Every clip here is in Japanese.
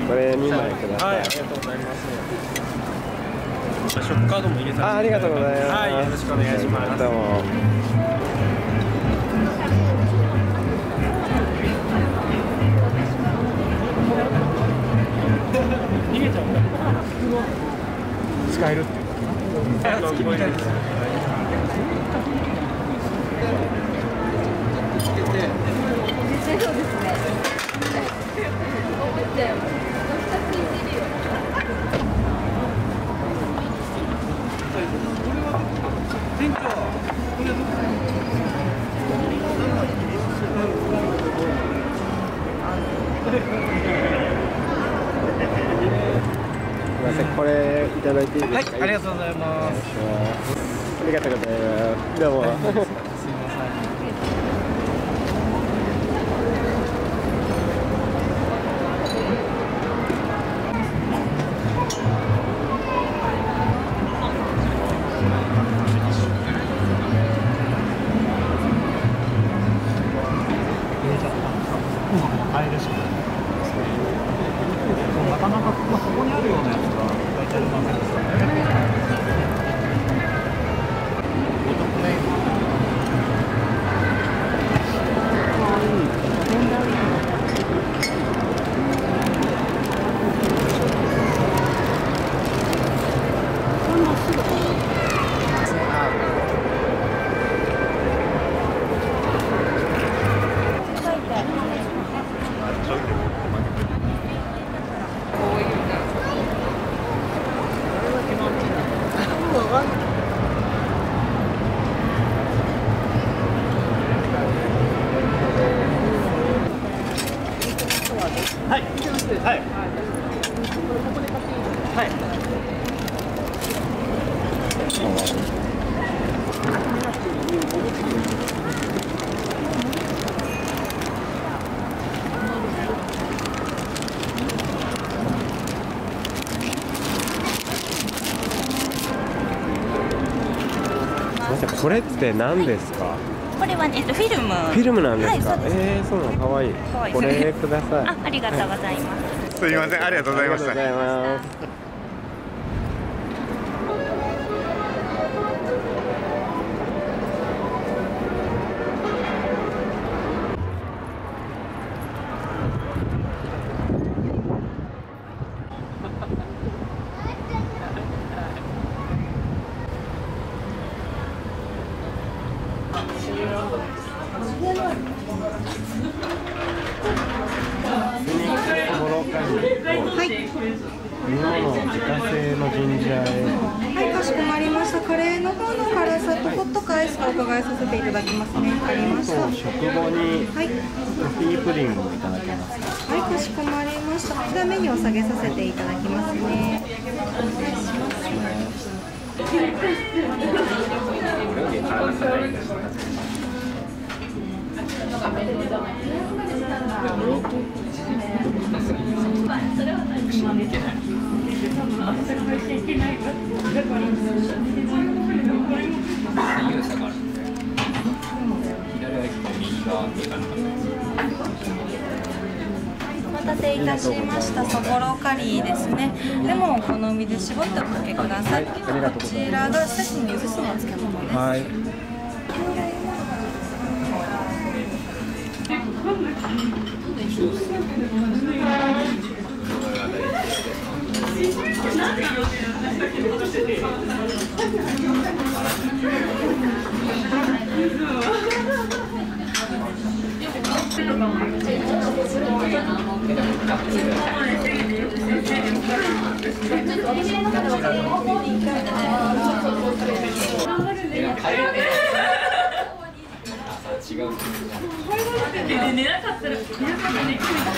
これ2枚ください。 はい、ありがとうございます。ショップカードも入れさせていただきます。 ありがとうございます。 はい、よろしくお願いします。 どうも。 逃げちゃうんだ。使えるっていうか。好きみたいです。 そうですね。 店長、これどこ？ すみません、これいただいていいですか？ はい、ありがとうございます。 ありがとうございます。どうも。 すみません。買えるしかないですね。なかなかここにあるようなやつが大体ありませんでしたね。はい。はい。はい。 これって何ですか？ これはフィルム。 フィルムなんですか？ はい、そうです。 そうなの、可愛い。これください。 ありがとうございます。 すみません、ありがとうございました。 ありがとうございます。 はい。 日本の自家製のジンジャーエール。 はい、かしこまりました。カレーの方の辛さとホットかアイスかお伺いさせていただきますね。わかりました。は食後にい。 コーヒープディングをいただけますか？ はい、かしこまりました。こちらメニューを下げさせていただきますね。お願いします。お待たせいたしました。そぼろカリーですね。レモンお好みで絞っておかけください。こちらが季節に柚子酢の漬物です。 はい。 違う。寝なかったら、寝なかったら、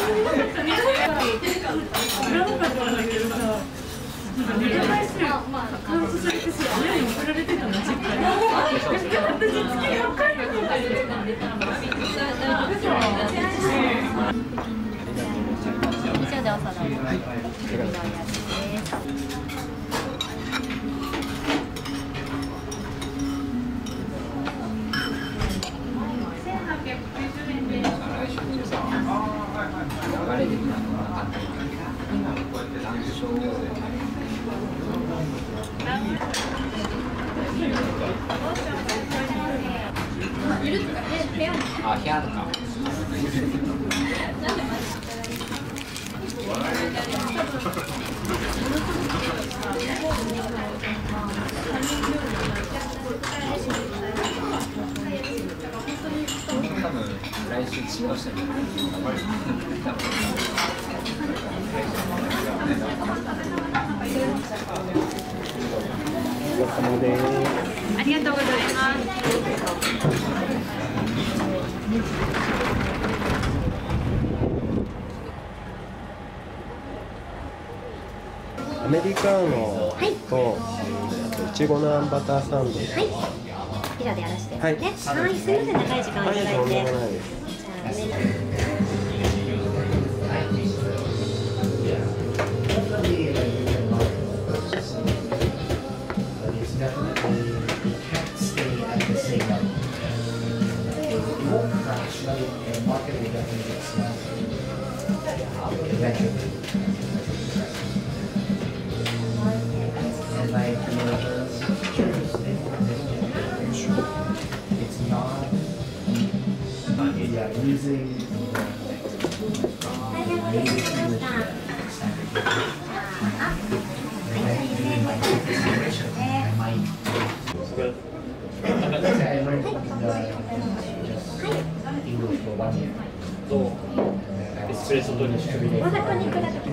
知らなかったんだけどさ。寝る前すぐカウントされてさ、親に送られてたの、実家に。私、月4回も以上でおさらい。はい。 あ、部屋とか。多分来週違う人に。 お疲れ様です。 ありがとうございます。 アメリカーノと、いちごのあんバターサンド。 はい。ピザでやらせてね。 ははいい。すみません、長い時間をいただいて。 とんでもないです。 じゃあね。 エスプレッソと2種類。 まだこんにちは。